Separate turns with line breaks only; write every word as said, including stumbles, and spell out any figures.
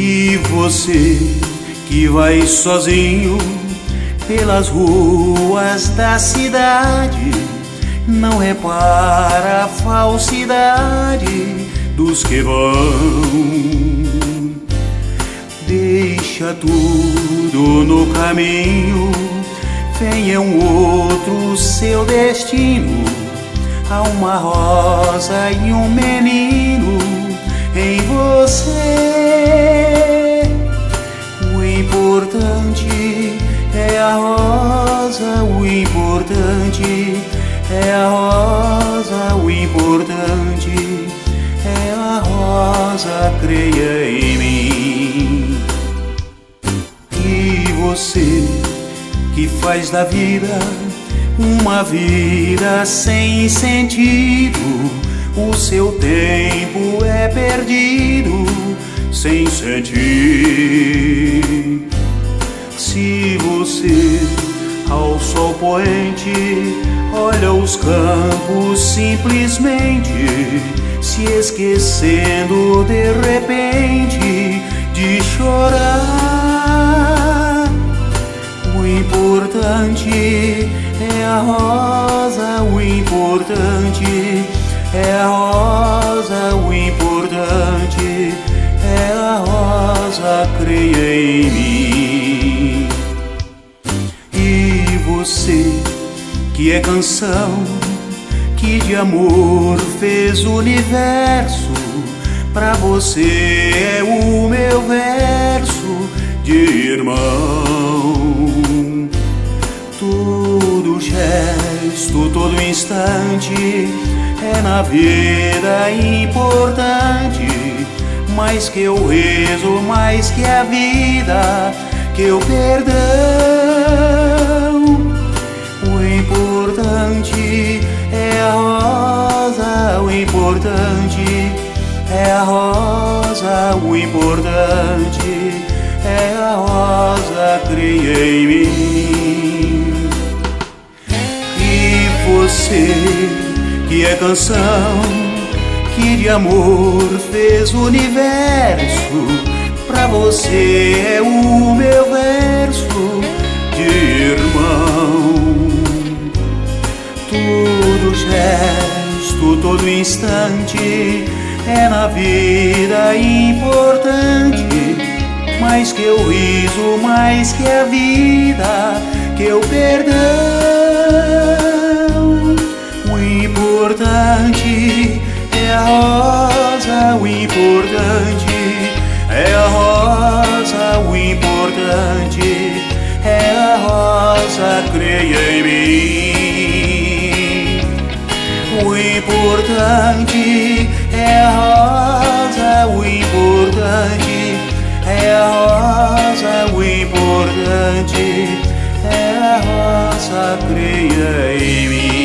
E você que vai sozinho pelas ruas da cidade, não repara a falsidade dos que vão. Deixa tudo no caminho, venha um outro seu destino. Há uma rosa e um menino em você. O importante é a rosa, o importante é a rosa, o importante é a rosa, creia em mim. E você que faz da vida uma vida sem sentido, o seu tempo é perdido sem sentir. Se você ao sol poente olha os campos simplesmente, se esquecendo de repente de chorar, o importante é a rosa, o importante é a rosa, o importante é a rosa, creia em mim. E você que é canção, que de amor fez o universo, pra você é o meu verso de irmão. Todo gesto, todo instante é na vida importante, mais que o riso, mais que a vida, que o perdão. O importante é a rosa, o importante é a rosa, o importante é a rosa, creia em mim. E você que é canção, que de amor fez o universo, pra você é o meu verso de irmão. Todo gesto, todo instante é na vida importante, mais que o riso, mais que a vida, que o perdão. O importante é a rosa, o importante é a rosa, o importante é a rosa, creia em mim. O importante é a rosa, o importante é a rosa, o importante é a rosa, creia em mim.